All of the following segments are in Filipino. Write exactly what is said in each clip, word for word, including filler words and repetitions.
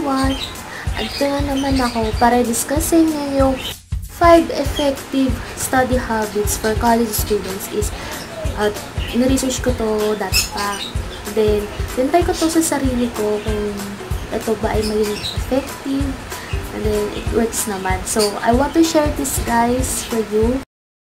everyone! Ito na naman ako para discussin niya yung five effective study habits for college students is at uh, in-research ko to dati pa. Then, tinry ko to sa sarili ko kung ito ba ay maging effective and then it works naman. So, I want to share this guys for you.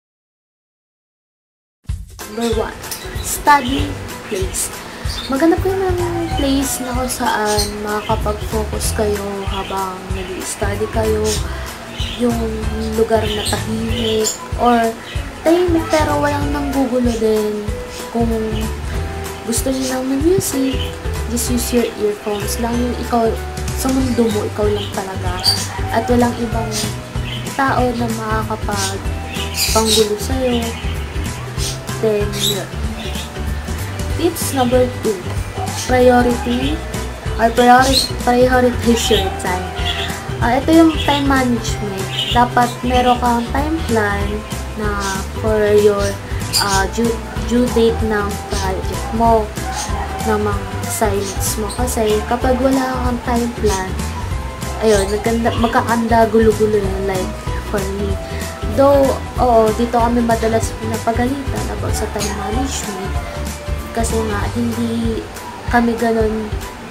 Number one, study place. Maghanap kayo ng place na kung saan makakapag-focus kayo habang nag-study kayo, yung lugar na tahimik or tahimik pero walang nanggugulo din. Kung gusto niyo ng music, just use your earphones lang, yung ikaw sa mundo mo, ikaw lang talaga at walang ibang tao na makakapag panggulo sa'yo. Then, yun. Tips number two, priority or priority, prioritize your time. Uh, ito yung time management. Dapat meron kang time plan na for your uh, due, due date ng project mo, ng mga assignments mo. Kasi kapag wala kang time plan, ayun, magkakanda gulo-gulo yun, like for me. Though, oo, dito kami madalas pinapagalitan about sa time management. Kasi nga, hindi kami ganun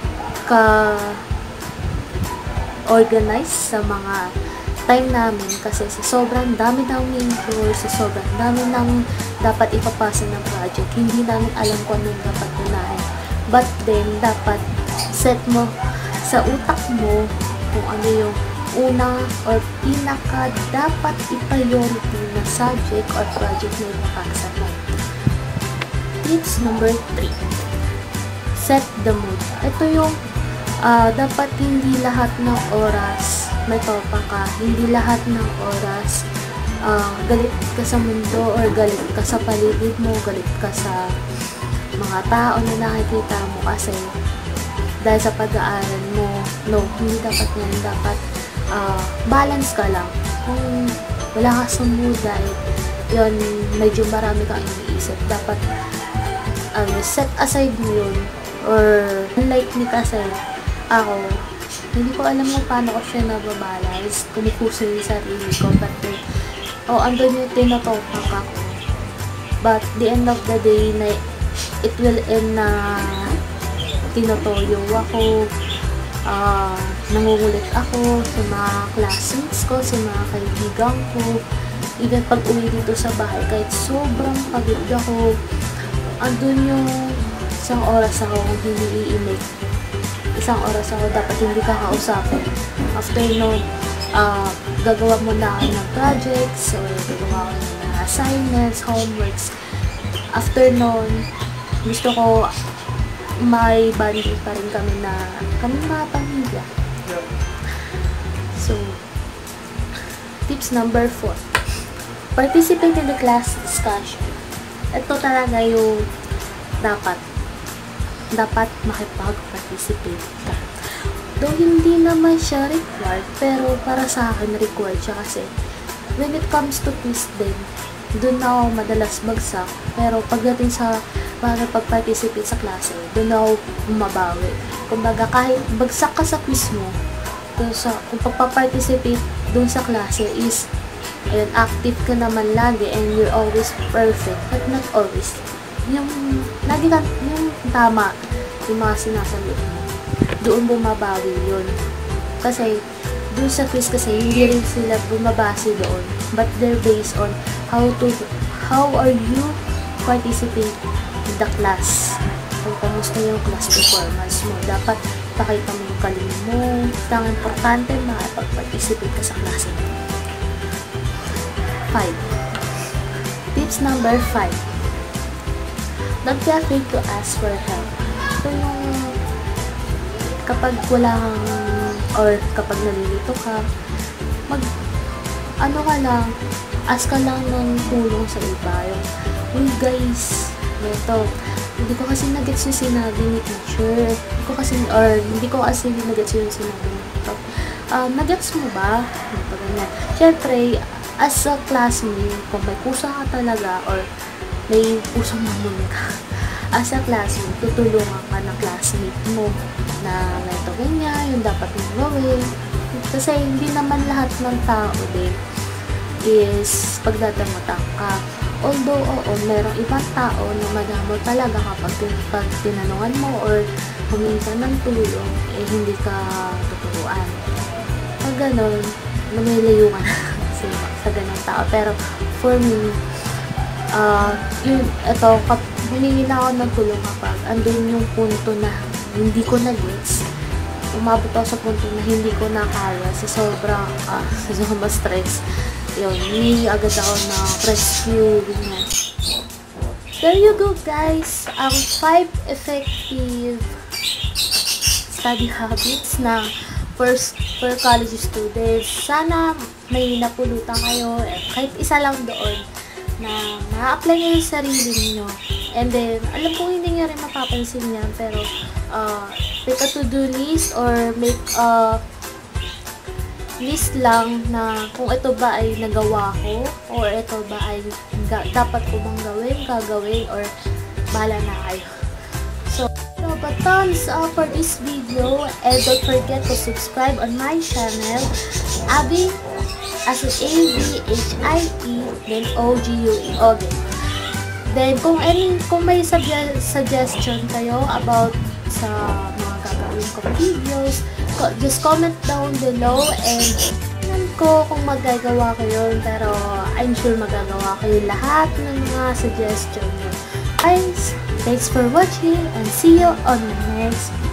ka-organize sa mga time namin. Kasi sa sobrang dami namin course, sa sobrang dami namin dapat ipapasa ng project, hindi namin alam kung anong dapat unahin. But then, dapat set mo sa utak mo kung ano yung una or pinaka dapat i-priority na subject or project na ipapasa mo. Tips number three, set the mood. Ito yung uh, dapat hindi lahat ng oras may topa ka, hindi lahat ng oras uh, galit ka sa mundo or galit ka sa paligid mo, galit ka sa mga tao na nakikita mo kasi dahil sa pag-aaral mo. No, hindi dapat yan. Dapat uh, balance ka lang. Kung wala ka sa mood dahil yun, medyo marami kang iniisip, dapat Um, set aside mo yun. Or, unlike me kasi, ako, hindi ko alam kung paano ko siya nababalance, kumukuso yung sarili ko, but then, oh, andun yung tinatopak ako. But, the end of the day, na, it will end na tinotoyo ako, uh, nangungulit ako sa mga classmates ko, sa mga kaibigan ko, even pag uwi dito sa bahay, kahit sobrang pagod ako, andun yung isang oras ako kung hindi iimik. Isang oras ako dapat hindi ka kausapin. After nun, uh, gagawa mo na ako ng projects or gagawa ko ng assignments, homeworks. After nun, gusto ko may bonding pa rin kami na kami mga pamilya. So, tips number four. Participate in the class discussion. Ito talaga yung dapat dapat makipag-participate ka. Though hindi naman siya required, pero para sa akin required siya kasi when it comes to quiz din, doon ako madalas bagsak. Pero pagdating sa makipag-participate sa klase, doon ako bumabawi. Kumbaga kahit bagsak ka sa quiz mo, doon sa, kung pagpa-participate doon sa klase is ayun, active ka naman lagi and you're always perfect, but not always. Yung, lagi ka, yung tama, yung mga sinasabi mo, doon bumabawi yun. Kasi, doon sa quiz kasi, hindi rin sila bumabase doon, but they're based on how to, how are you participate in the class. Kung kamusta yung class performance mo, dapat pakita mo yung galing mo. Ang importante, makapag-participate ka sa klase mo. five. Tips number five. Don't be afraid to ask for help. Ito yung kapag wala kang or kapag nalilito ka, mag ano ka lang, ask ka lang ng tulong sa iba. Yung, yung guys, ito, hindi ko kasi nagets yung sinabi ni teacher. Hindi ko kasi, or hindi ko kasi nagets yung sinabi ni teacher. Uh, nagets mo ba? Siyempre, as a classmate, kung may kusa ka talaga or may pusang mamon ka, as a classmate, tutulungan ka ng classmate mo na ito, gagawin niya, yung dapat mong gawin. Kasi hindi naman lahat ng tao din is pagdadamutan ka. Although, oo, merong ibang tao na madamo talaga kapag pag tinanungan mo or humingi ka ng tulong, eh hindi ka tuturuan. Pag ganon, lumilayo ka na sa, sa ganong tao. Pero for me, uh, yun, ito, kap, humingi na ako ng tulong kapag andun yung punto na hindi ko na-gets. Umabot ako sa punto na hindi ko na kaya sa sobrang, uh, sa sobrang stress. Yun, humingi agad ako na rescue, ganyan. There you go, guys. Ang five effective study habits na first for college students. Sana may napulutan kayo, eh, kahit isa lang doon, na ma-apply nyo yung sarili niyo. And then, alam ko hindi nyo rin mapapansin yan, pero uh, make a to-do list or make a list lang na kung ito ba ay nagawa ko or ito ba ay ga- dapat ko bang gawin, gagawin, or bahala na kayo. So, so but thumbs up for this video, and don't forget to subscribe on my channel, Avhie, as in A V H I E, then O G U E, Ogue. Then, kung, any, kung may sugge- suggestion kayo about sa mga gagawin kong videos, just comment down below and tingnan ko kung magagawa ko yun, pero I'm sure magagawa ko yung lahat ng mga suggestion nyo. Guys, thanks for watching and see you on the next video.